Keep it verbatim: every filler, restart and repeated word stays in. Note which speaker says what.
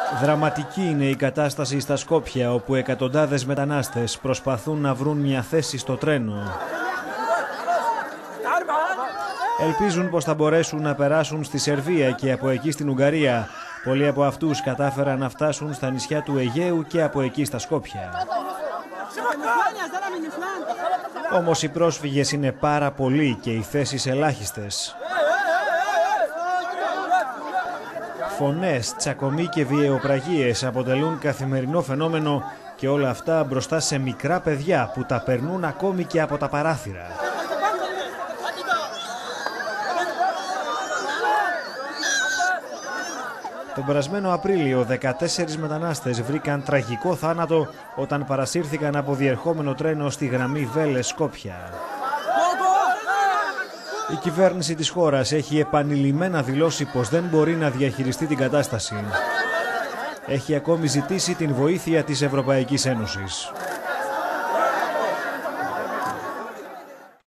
Speaker 1: Δραματική είναι η κατάσταση στα Σκόπια, όπου εκατοντάδες μετανάστες προσπαθούν να βρουν μια θέση στο τρένο. Ελπίζουν πως θα μπορέσουν να περάσουν στη Σερβία και από εκεί στην Ουγγαρία. Πολλοί από αυτούς κατάφεραν να φτάσουν στα νησιά του Αιγαίου και από εκεί στα Σκόπια. Όμως οι πρόσφυγες είναι πάρα πολλοί και οι θέσεις ελάχιστες. Φωνές, τσακωμοί και βιαιοπραγίες αποτελούν καθημερινό φαινόμενο και όλα αυτά μπροστά σε μικρά παιδιά που τα περνούν ακόμη και από τα παράθυρα. Τον περασμένο Απρίλιο, δεκατέσσερις μετανάστες βρήκαν τραγικό θάνατο όταν παρασύρθηκαν από διερχόμενο τρένο στη γραμμή Βέλες-Σκόπια. Η κυβέρνηση της χώρας έχει επανειλημμένα δηλώσει πως δεν μπορεί να διαχειριστεί την κατάσταση. Έχει ακόμη ζητήσει την βοήθεια της Ευρωπαϊκής Ένωσης.